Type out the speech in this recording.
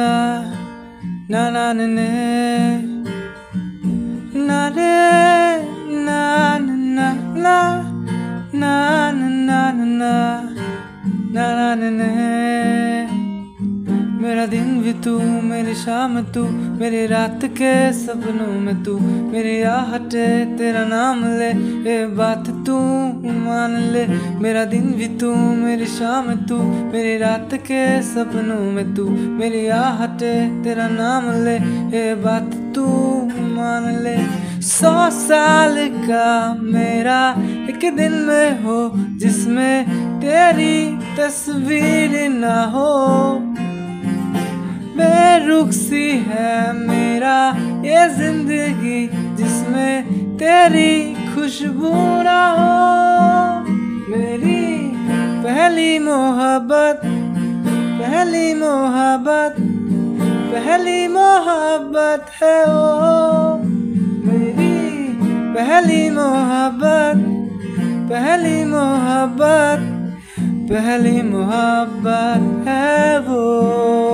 na na na na na na na na na na na na na na मेरा दिन भी तू, मेरी शाम तू, मेरी रात के सपनों में तू, मेरी आहट तेरा नाम ले, ये बात तू मान ले। मेरा दिन भी तू, मेरी शाम तू, मेरी रात के सपनों में तू, मेरी आहट तेरा नाम ले, ये बात तू मान ले। 100 साल का मेरा एक दिन में हो, जिसमें तेरी तस्वीर ना हो। बेरुख सी है मेरा ये जिंदगी, जिसमें तेरी खुशबू ना हो। मेरी पहली मोहब्बत, पहली मोहब्बत, पहली मोहब्बत है वो। मेरी पहली मोहब्बत, पहली मोहब्बत, पहली मोहब्बत है वो।